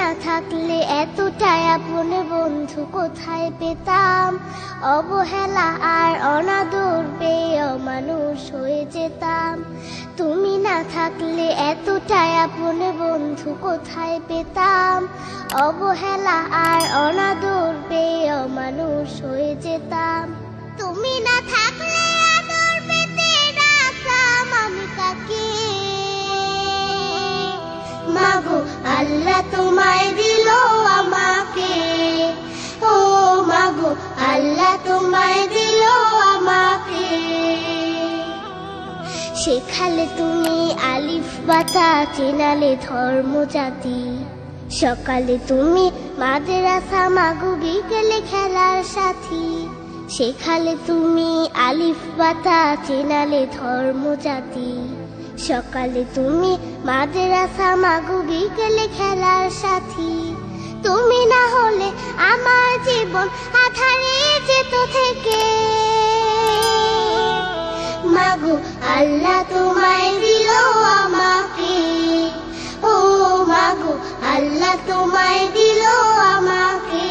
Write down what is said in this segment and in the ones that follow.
না থাকলে এতটাই আপন বন্ধু কোথায় পেতাম, অবহেলা আর অনাদর পেয়ে অমানুষ হয়ে যেতাম। তুমি না থাকলে এতটাই আপন বন্ধু কোথায় পেতাম, অবহেলা আর অনাদর পেয়ে অমানুষ হয়ে যেতাম। তুমি না থাকলে আদর পেতে ডাকতাম আমি কাকে, মাগো আল্লাহ তোমায় দিল আমাকে, ও মাগো আল্লাহ তোমায় দিল আমাকে। শেখালে তুমি আলিফ বাতা, চেনালে ধর্ম জাতি, সকালে তুমি মাদ্রাসা মাগো বিকেলে খেলার সাথী। শেখালে তুমি আলিফ বাতা, চেনালে ধর্ম জাতি, সকালে তুমি মাদ্রাসা মাগো বিকেলে খেলার সাথী। তুমি না হলে আমার জীবন আধারে যেত থেকে, মাগো আল্লাহ তোমায় দিল আমাকে, ও মাগো আল্লাহ তোমায় দিল আমাকে।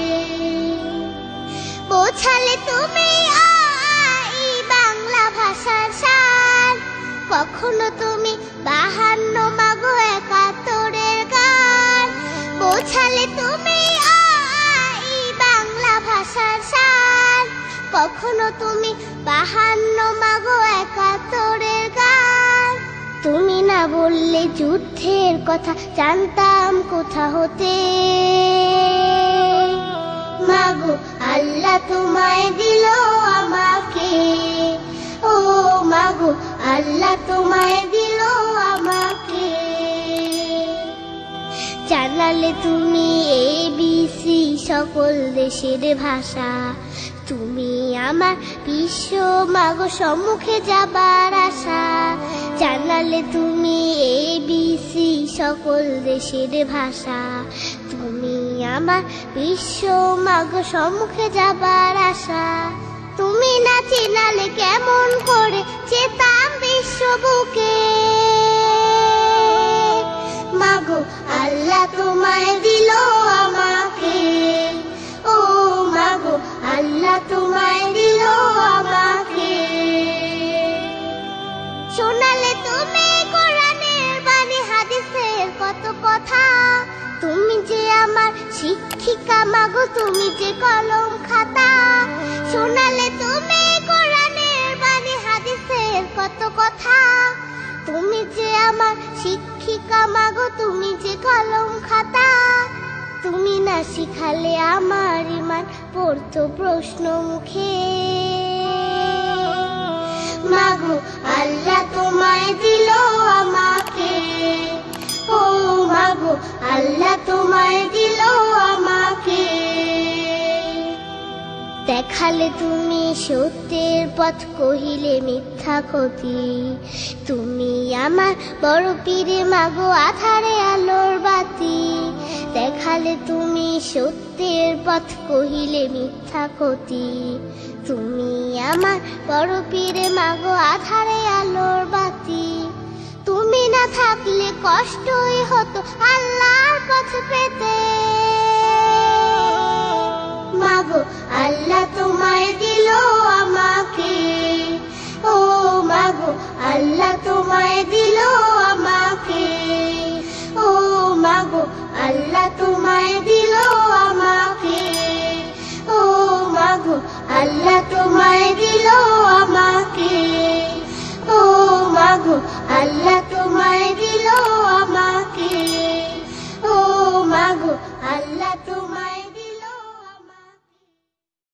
বোঝালে তুমি বাংলা ভাষার সার, কখনো তুমি 52 মাগো 71-এর গান। বোঝালে তুমি বাংলা ভাষার সার, কখনো তুমি 52 মাগো 71-এর গান। তুমি না বললে যুদ্ধের কথা জানতাম কোথা হতে, মাগো আল্লাহ তোমায় দিল আমাকে, ও মাগো আল্লাহ তোমায় দিল আমাকে। জানালে তুমি ABC সকল দেশের ভাষা, তুমি আমার বিশ্ব মাগো সম্মুখে যাবার আশা। জানালে তুমি ABC সকল দেশের ভাষা, তুমি আমার বিশ্ব মাগো সম্মুখে যাবার আশা। তুমি না চিনালে কেমন করে যেতাম বিশ্ব বুকে, মাগো আল্লাহ তোমায় দিল আমাকে, ও মাগো আল্লাহ তোমায় দিল আমাকে। শোনালে তুমি কোরআনের বাণী হাদিসের কত কথা, তুমি যে আমার শিক্ষিকা মাগো তুমি যে কলম খাতা। শোনালে তুমি কোরআনের বাণী হাদিসের কত কথা, তুমি যে আমার শিক্ষিকা মাগো তুমি যে কলম খাতা। তুমি না শিখালে আমার ইমান পড়তো প্রশ্ন মুখে, মাগো আল্লাহ তোমায় দিল আমাকে, ও মাগো আল্লাহ তোমায় দিল আমাকে। দেখালে তুমি সত্যের পথ, কহিলে মিথ্যা ক্ষতি, তুমি আমার বড় পীরে মাগো আধারে আলোর বাতি। দেখালে তুমি সত্যের পথ, কহিলে মিথ্যা ক্ষতি, তুমি আমার বড় পীরে মাগো আধারে আলোর বাতি। তুমি না থাকলে কষ্টই হতো আল্লাহ